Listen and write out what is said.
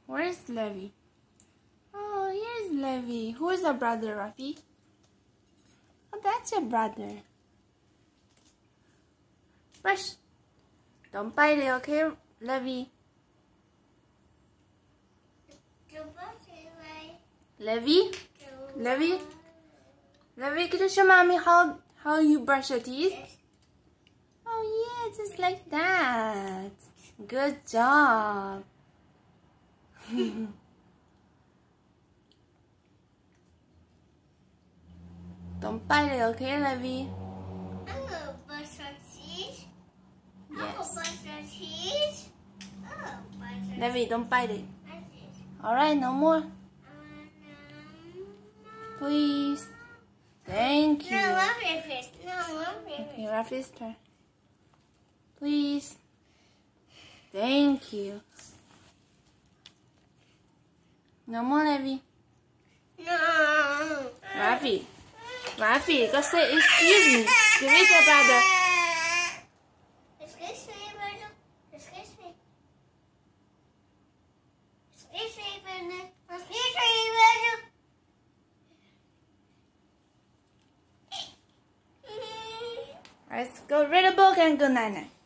Where's Levi? Oh, here's Levi. Who is your brother, Rafi? Oh, that's your brother. Brush. Don't bite it, okay, Levi? Levi? Levi? Levi, can you show mommy how you brush your teeth? Oh yeah, just like that. Good job. Don't bite it, okay, Levi? I'm gonna brush your teeth. Yes. Levi, Levi, don't bite it. Alright, no more. Please. Thank you. No, Rafi first. Okay, Rafi's turn. Please. Thank you. No more, Levi. No. Rafi, go say excuse me. Give it to your brother. Excuse me, brother. Excuse me. Excuse me, brother. Excuse me, brother. Let's go read a book and good night.